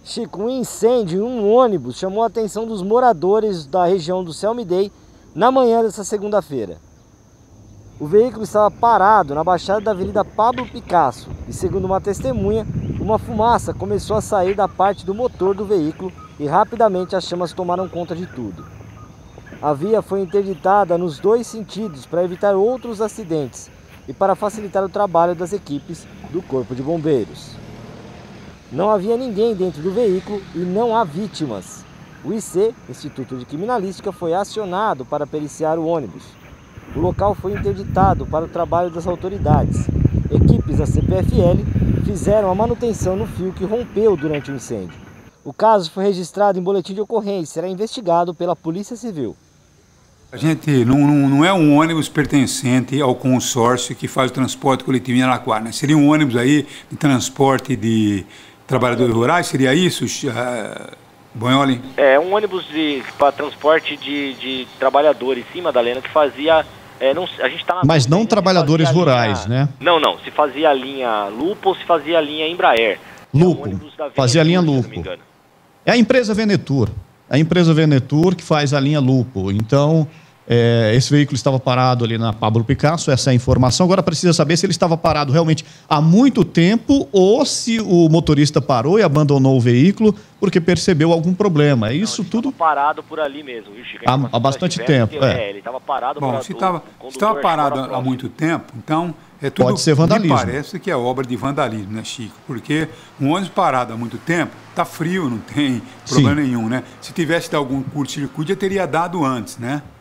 Chico, um incêndio em um ônibus chamou a atenção dos moradores da região do Selmy Day na manhã dessa segunda-feira. O veículo estava parado na baixada da Avenida Pablo Picasso e, segundo uma testemunha, uma fumaça começou a sair da parte do motor do veículo e rapidamente as chamas tomaram conta de tudo. A via foi interditada nos dois sentidos para evitar outros acidentes e para facilitar o trabalho das equipes do Corpo de Bombeiros. Não havia ninguém dentro do veículo e não há vítimas. O IC, Instituto de Criminalística, foi acionado para periciar o ônibus. O local foi interditado para o trabalho das autoridades. Equipes da CPFL fizeram a manutenção no fio que rompeu durante o incêndio. O caso foi registrado em boletim de ocorrência e será investigado pela Polícia Civil. A gente não é um ônibus pertencente ao consórcio que faz o transporte coletivo em Araraquara, né? Seria um ônibus aí de transporte de trabalhadores rurais, seria isso, Bonholi? É um ônibus para transporte de trabalhadores, sim, Madalena, que fazia... a gente tá Mas não trabalhadores rurais, né? Não, se fazia a linha Lupo ou se fazia a linha Embraer. Lupo, fazia a linha Lupo. É a empresa Venetur. A empresa Venetur que faz a linha Lupo. Então, esse veículo estava parado ali na Pablo Picasso, essa é a informação. Agora precisa saber se ele estava parado realmente há muito tempo ou se o motorista parou e abandonou o veículo porque percebeu algum problema. Isso Ele tudo... estava parado por ali mesmo, viu, Chico? Há bastante tempo. Ele estava parado... Bom, se estava parado há muito tempo, então... Tudo pode ser vandalismo. Me parece que é obra de vandalismo, né, Chico? Porque um ônibus parado há muito tempo, tá frio, não tem problema nenhum, né? Se tivesse dado algum curto-circuito, já teria dado antes, né?